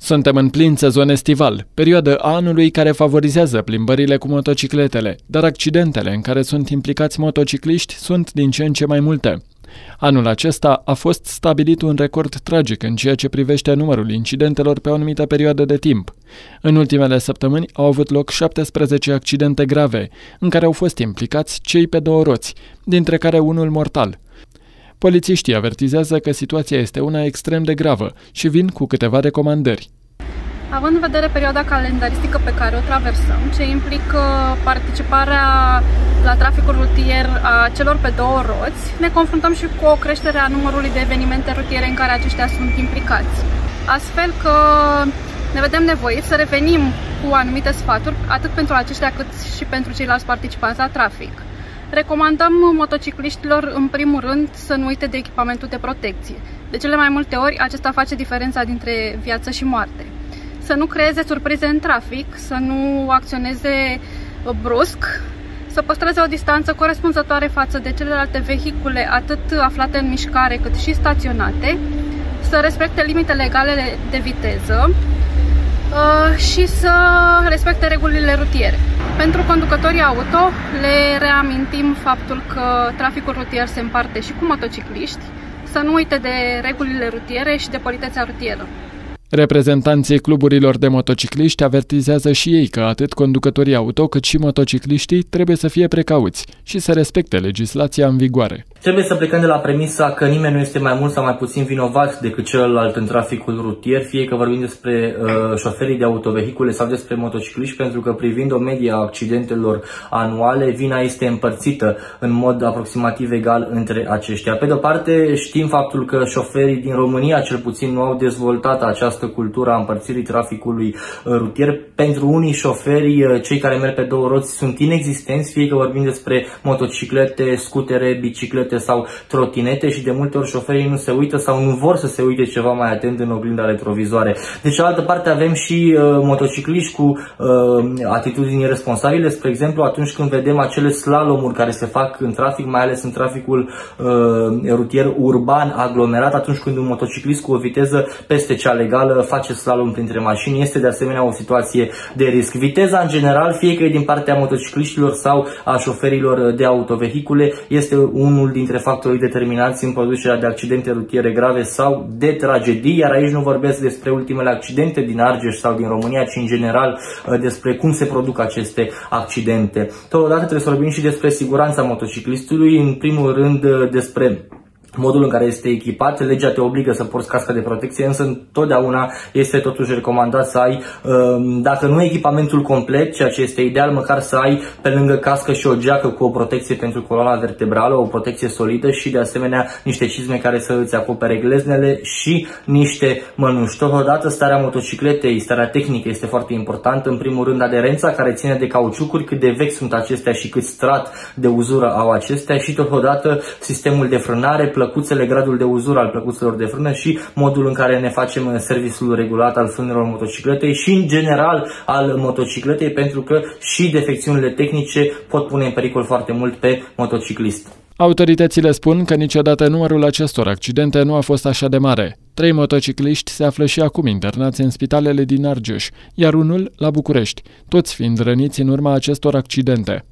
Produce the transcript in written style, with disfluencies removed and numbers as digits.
Suntem în plin sezon estival, perioadă a anului care favorizează plimbările cu motocicletele, dar accidentele în care sunt implicați motocicliști sunt din ce în ce mai multe. Anul acesta a fost stabilit un record tragic în ceea ce privește numărul incidentelor pe o anumită perioadă de timp. În ultimele săptămâni au avut loc 17 accidente grave, în care au fost implicați cei pe două roți, dintre care unul mortal. Polițiștii avertizează că situația este una extrem de gravă și vin cu câteva recomandări. Având în vedere perioada calendaristică pe care o traversăm, ce implică participarea la traficul rutier a celor pe două roți, ne confruntăm și cu o creștere a numărului de evenimente rutiere în care aceștia sunt implicați. Astfel că ne vedem nevoiți să revenim cu anumite sfaturi, atât pentru aceștia cât și pentru ceilalți participanți la trafic. Recomandăm motocicliștilor, în primul rând, să nu uite de echipamentul de protecție. De cele mai multe ori, acesta face diferența dintre viață și moarte. Să nu creeze surprize în trafic, să nu acționeze brusc, să păstreze o distanță corespunzătoare față de celelalte vehicule, atât aflate în mișcare cât și staționate, să respecte limitele legale de viteză și să respecte regulile rutiere. Pentru conducătorii auto, le reamintim faptul că traficul rutier se împarte și cu motocicliști, să nu uite de regulile rutiere și de politețea rutieră. Reprezentanții cluburilor de motocicliști avertizează și ei că atât conducătorii auto cât și motocicliștii trebuie să fie precauți și să respecte legislația în vigoare. Trebuie să plecăm de la premisa că nimeni nu este mai mult sau mai puțin vinovat decât celălalt în traficul rutier, fie că vorbim despre șoferii de autovehicule sau despre motocicliști, pentru că privind o medie a accidentelor anuale, vina este împărțită în mod aproximativ egal între aceștia. Pe de o parte, știm faptul că șoferii din România cel puțin nu au dezvoltat această cultură a împărțirii traficului rutier. Pentru unii șoferi, cei care merg pe două roți sunt inexistenți, fie că vorbim despre motociclete, scutere, biciclete sau trotinete, și de multe ori șoferii nu se uită sau nu vor să se uite ceva mai atent în oglinda retrovizoare. De cealaltă parte avem și motocicliști cu atitudini irresponsabile, spre exemplu atunci când vedem acele slalomuri care se fac în trafic, mai ales în traficul rutier urban aglomerat, atunci când un motociclist cu o viteză peste cea legală face slalom printre mașini, este de asemenea o situație de risc. Viteza în general, fie că e din partea motocicliștilor sau a șoferilor de autovehicule, este unul dintre factorii determinanți în producerea de accidente rutiere grave sau de tragedii, iar aici nu vorbesc despre ultimele accidente din Argeș sau din România, ci în general despre cum se produc aceste accidente. Totodată trebuie să vorbim și despre siguranța motociclistului, în primul rând despre modul în care este echipat. Legea te obligă să porți cască de protecție, însă întotdeauna este totuși recomandat să ai, dacă nu echipamentul complet, ceea ce este ideal, măcar să ai pe lângă cască și o geacă cu o protecție pentru coloana vertebrală, o protecție solidă și de asemenea niște cizme care să îți acopere gleznele și niște mănuși. Totodată starea motocicletei, starea tehnică este foarte importantă, în primul rând aderența care ține de cauciucuri, cât de vechi sunt acestea și cât strat de uzură au acestea, și totodată sistemul de frânare, plăcuțele, gradul de uzură al plăcuțelor de frână și modul în care ne facem serviciul regulat al frânelor motocicletei și în general al motocicletei, pentru că și defecțiunile tehnice pot pune în pericol foarte mult pe motociclist. Autoritățile spun că niciodată numărul acestor accidente nu a fost așa de mare. 3 motocicliști se află și acum internați în spitalele din Argeș, iar unul la București, toți fiind răniți în urma acestor accidente.